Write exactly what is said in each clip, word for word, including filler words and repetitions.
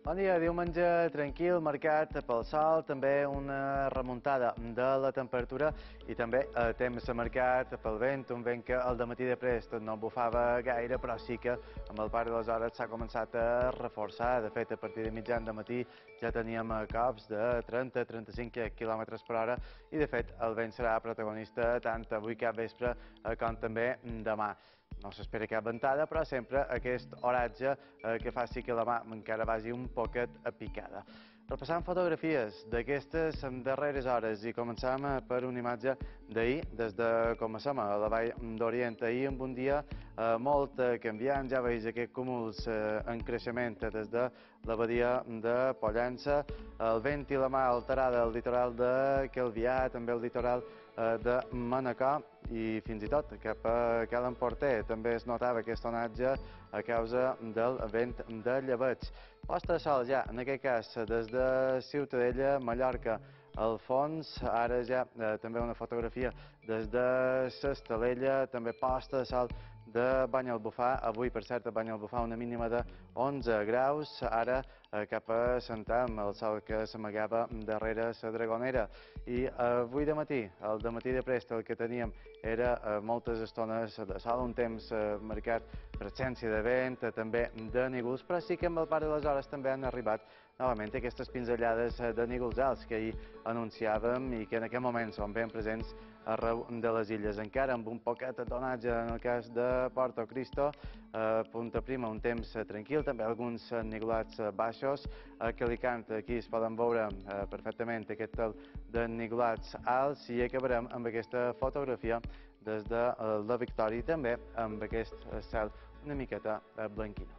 Bon dia, diumenge tranquil, marcat pel sol, també una remuntada de la temperatura i també eh, temps marcat pel vent, un vent que al dematí de prest no bufava gaire, però sí que amb el pas de les hores s'ha començat a reforçar. De fet, a partir de mitjan de matí ja teníem cops de trenta a trenta-cinc quilòmetres per hora i, de fet, el vent serà protagonista tant avui cap vespre com també demà. No s'espera cap ventada, però sempre aquest oratge eh, que faci que la mà encara vagi un poquet a picada. Repassant fotografies d'aquestes darreres hores i començam per una imatge d'ahir, des de comencem a la Vall d'Orient. Ahir amb un dia eh, molt canviant, ja veus aquests cúmuls eh, en creixement des de la badia de Pollença, el vent i la mà alterada al litoral de Calvià, també al litoral eh, de Manacor, i fins i tot cap a Cal Emporter també es notava aquest onatge a causa del vent de llebeig. Posta de sol ja, en aquest cas, des de Ciutadella, Mallorca, al fons, ara ja eh, també una fotografia des de l'Estalella, també posta de sol de Banyalbufar. Avui, per cert, a Banyalbufar una mínima de onze graus, ara eh, cap a Santà, amb el sol que s'amagava darrere la Dragonera. I avui de matí, el de matí de prest, el que teníem era eh, moltes estones de sol, un temps eh, marcat per absència de vent, eh, també de nígols, però sí que amb el pas de les hores també han arribat novament aquestes pinzellades de nígols alts que ahir anunciàvem i que en aquest moment són ben presents arreu de les illes. Encara amb un poquet de tonatge en el cas de Porto Cristo, a Punta Prima un temps tranquil, també alguns nigolats baixos. A Calicant aquí es poden veure perfectament aquest tel de nigolats alts i acabarem amb aquesta fotografia des de la Victòria i també amb aquest cel una miqueta blanquinós.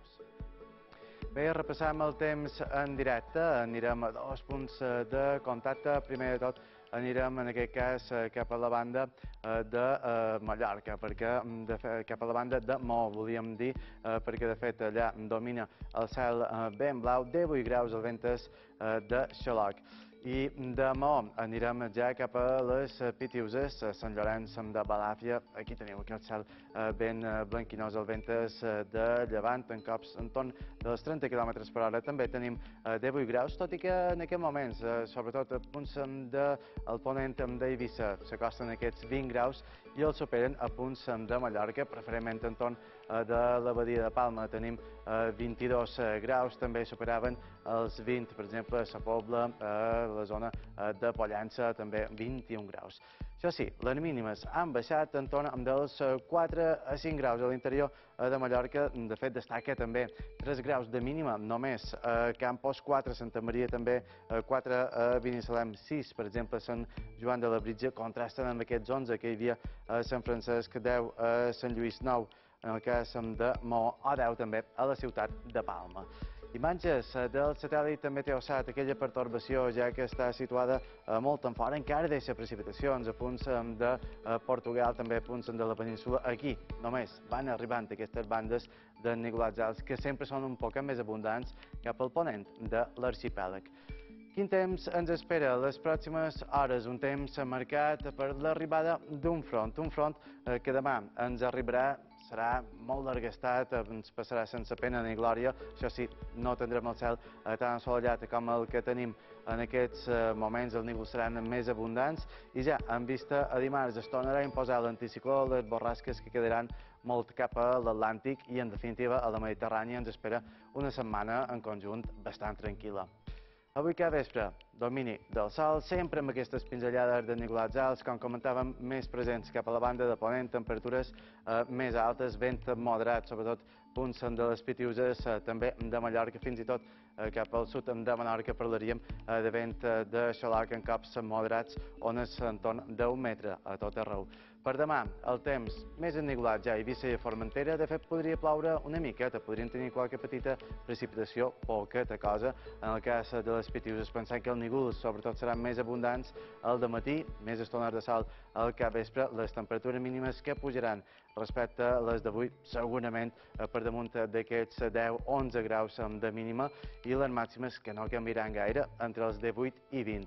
Bé, repassam el temps en directe, anirem a dos punts de contacte. Primer de tot anirem en aquest cas cap a la banda de Mallorca, perquè de, cap a la banda de Mo, volíem dir, perquè de fet allà domina el cel ben blau, divuit graus al vent és de Xaloc. I de Mo anirem ja cap a les Pitiuses, Sant Llorenç de Balàfia. Aquí teniu aquest cel ben blanquinós, el vent és de llevant, en cops en torn dels trenta quilòmetres per hora. També tenim divuit graus, tot i que en aquests moments, sobretot a punts del ponent d'Eivissa, s'acosten aquests vint graus i els superen a punts de Mallorca, preferentment en torn de la badia de Palma. Tenim vint-i-dos graus, també superaven els vint, per exemple, a Sa Pobla, a la zona de Pollença, també vint-i-un graus. Això sí, les mínimes han baixat en torn dels quatre a cinc graus a l'interior de Mallorca. De fet, destaca també tres graus de mínima només a Campos, quatre a Santa Maria, també quatre a Binissalem, sis, per exemple, a Sant Joan de Labritja, contrasten amb aquests onze que hi havia a Sant Francesc, deu a Sant Lluís, nou en el cas de Mo, o deu també a la ciutat de Palma. Imatges del satèl·lit Meteosat, aquella pertorbació ja que està situada molt en fora, encara deixa precipitacions a punts de Portugal, també a punts de la península. Aquí només van arribant aquestes bandes de nigolats alts que sempre són un poc més abundants cap al ponent de l'arxipèlag. Quin temps ens espera a les pròximes hores? Un temps marcat per l'arribada d'un front, un front que demà ens arribarà, serà molt largastat, ens passarà sense pena ni glòria. Això sí, no tindrem el cel tan assolellat com el que tenim en aquests moments, els nívols seran més abundants i ja en vista a dimarts es tornarà a imposar l'anticicló, les borrasques que quedaran molt cap a l'Atlàntic i en definitiva a la Mediterrània ens espera una setmana en conjunt bastant tranquil·la. Avui cada vespre, domini del sol, sempre amb aquestes pinzellades de nigolats alts, com comentàvem, més presents cap a la banda de ponent, temperatures eh, més altes, vent moderat, sobretot punts de les Pitiuses, eh, també de Mallorca, fins i tot eh, cap al sud de Menorca parlaríem eh, de vent de Xaloc en cops moderats, ones en torn d'un metre a tot arreu. Per demà, el temps més ennigolat ja a Eivissa i a Formentera. De fet, podria ploure una miqueta, podrien tenir qualque petita precipitació, poqueta cosa. En el cas de les Pitiuses, pensant que els nígols sobretot seran més abundants al dematí, més estones de sol al capvespre, les temperatures mínimes que pujaran respecte a les d'avui, segurament per damunt d'aquests deu a onze graus de mínima i les màximes que no canviaran gaire, entre els divuit i vint.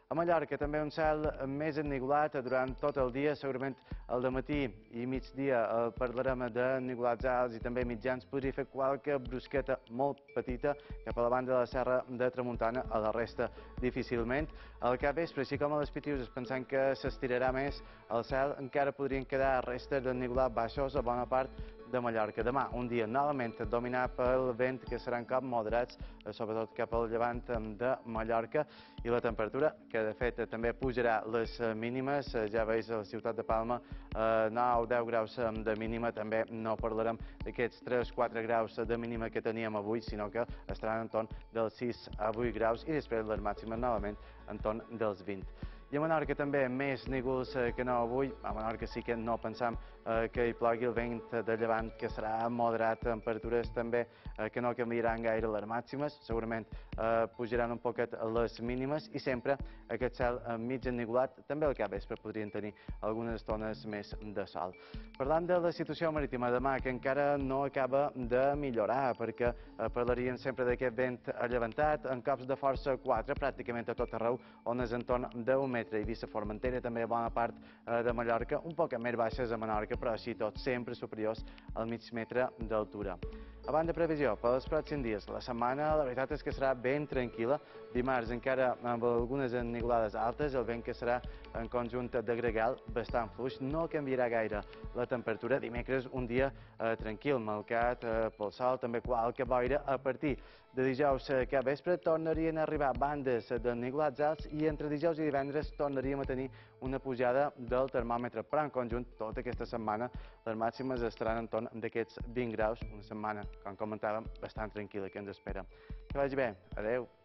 A Mallorca també un cel més ennuvolat durant tot el dia, segurament al dematí i migdia parlarem d'ennuvulats alts i també mitjans. Podria fer qualque brusqueta molt petita cap a la banda de la Serra de Tramuntana, a la resta difícilment. Al capvespre, així com a les Pitiuses, pensant que s'estirarà més el cel, encara podrien quedar restes d'ennuvulats baixos a bona part de Mallorca. Demà, un dia novament dominat pel vent, que seran cop moderats, sobretot cap al llevant de Mallorca, i la temperatura, que de fet també pujarà les mínimes. Ja veus a la ciutat de Palma nou deu graus de mínima, també no parlarem d'aquests tres quatre graus de mínima que teníem avui, sinó que estaran entorn dels sis a vuit graus i després les màximes novament entorn dels vint. I a Menorca també més núvols que no avui. A Menorca sí que no pensam que hi plogui, el vent de llevant que serà moderat, temperatures també que no canviaran gaire les màximes, segurament pujaran un poquet les mínimes i sempre aquest cel mig ennuvolat, també al capvespre podrien tenir algunes estones més de sol. Parlant de la situació marítima, demà que encara no acaba de millorar, perquè parlarien sempre d'aquest vent allevantat, en cops de força quatre, pràcticament a tot arreu, on és entorn d'un metre. Eivissa, Formentera, també bona part de Mallorca, un poc més baixes a Menorca, però així tot sempre superiors al mig metre d'altura. A banda de previsió, per als pròxims dies, la setmana la veritat és que serà ben tranquil·la. Dimarts encara amb algunes ennugulades altes, el vent que serà en conjunt de gregal bastant fluix, no canviarà gaire la temperatura. Dimecres un dia tranquil, marcat pel sol, també qualque boira. A partir de dijous cap vespre tornarien a arribar bandes d'ennugulats alts i entre dijous i divendres tornaríem a tenir una pujada del termòmetre, però en conjunt tota aquesta setmana les màximes estaran entorn d'aquests vint graus, una setmana, com comentàvem, bastant tranquil·la que ens espera. Que vagi bé, adeu.